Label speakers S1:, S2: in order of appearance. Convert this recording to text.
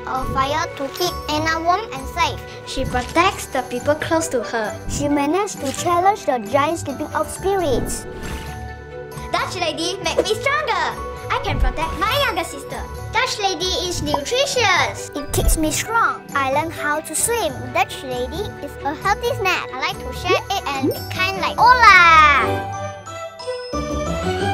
S1: of fire to keep Anna warm and safe.
S2: She protects the people close to her.
S1: She managed to challenge the giant sleeping of spirits.
S2: Dutch lady make me stronger. I can protect my younger sister.
S1: Dutch lady is nutritious. It keeps me strong. I learned how to swim. Dutch lady is a healthy snack. I like to share it and be kind like Ola.